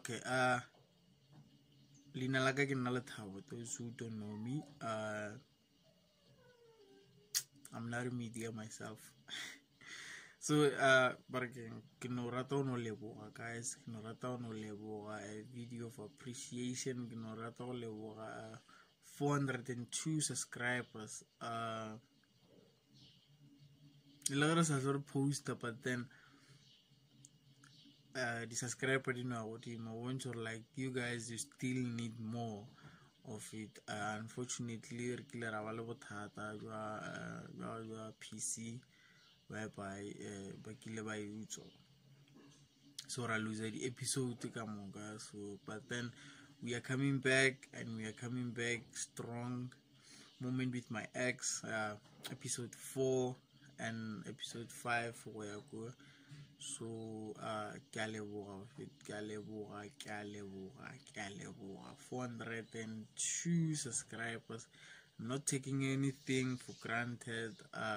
Okay, Lina Laga Thabo, those who don't know me, I'm not a media myself. So, but again, Kinorata no leboga, guys. Kinorata no leboga, a video of appreciation. Kinorata leboga, 402 subscribers. A lot of sort of post, but then the subscriber didn't know what him. I want to like you guys. You still need more of it. Unfortunately, regular available your PC whereby by YouTube. So I lose the episode to come on, so but then we are coming back and we are coming back strong. Moment with my ex, episode 4 and episode 5 where I go. So Galeboa 402 subscribers. Not taking anything for granted.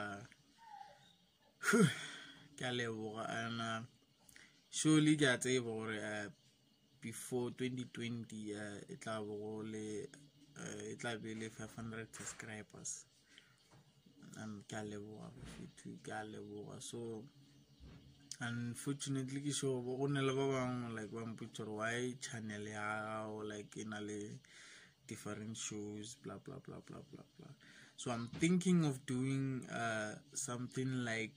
Galeboa and surely get able before 2020 it will be 500 subscribers and Galeboa so unfortunately so like one picture why channel or like in a different shows blah blah blah blah blah blah. So I'm thinking of doing something like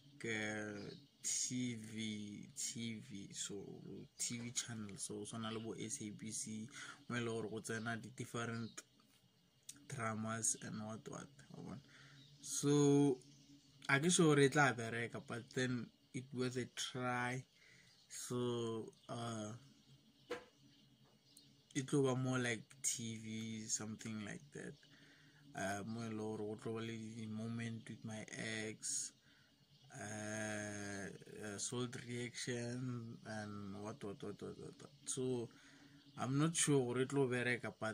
TV so TV channel so nalabo SABC well or what's the different dramas and what. So I guess already but then it was a try. So it will be more like TV, something like that. More or probably the moment with my ex, salt reaction and what. So I'm not sure what it will be but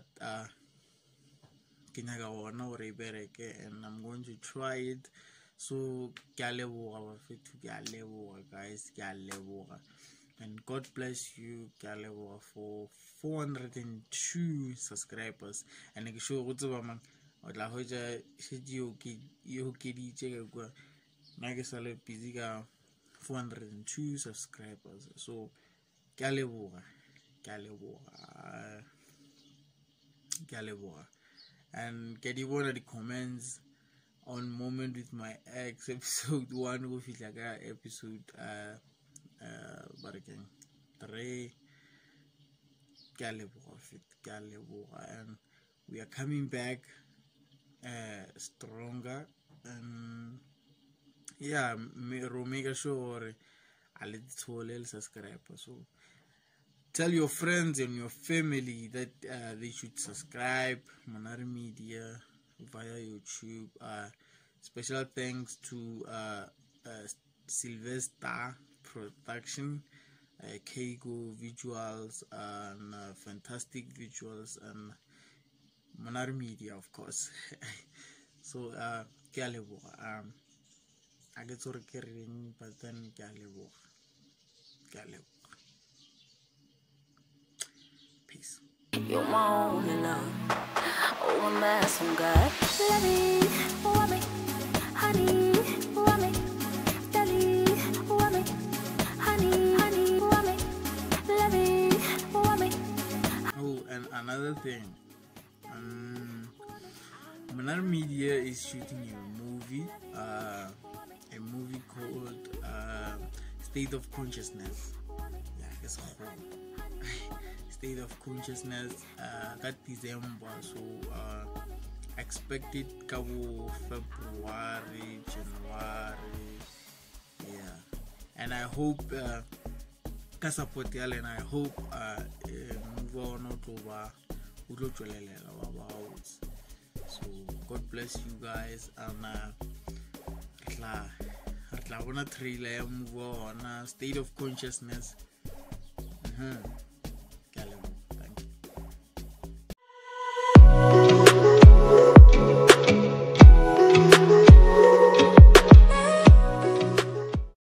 and I'm going to try it. So Galeboa guys, and God bless you Galeboa for 402 subscribers. And I show what's about man la hoja you busy 402 subscribers. So Galeboa and get you one of the comments on moment with my ex episode 1 with like episode but again 3 Galeboa and we are coming back stronger and yeah make sure I'll let subscribe. So tell your friends and your family that they should subscribe Monare Media via YouTube. Special thanks to Sylvester Production, Keiko Visuals, and Fantastic Visuals, and Monare Media, of course. So, Galeboa. I get to recurring, but then Galeboa. Peace. You're my only love. Oh, I'm asking God. Let me, want me, honey, want me, daddy, want me, honey, want me, let me, want me. Oh, and another thing, Monare Media is shooting a movie called State of Consciousness. Yeah, it's horrible. State of Consciousness that December, so expected February, January, yeah, and I hope support and I hope move on over. So God bless you guys and trailer move on State of Consciousness.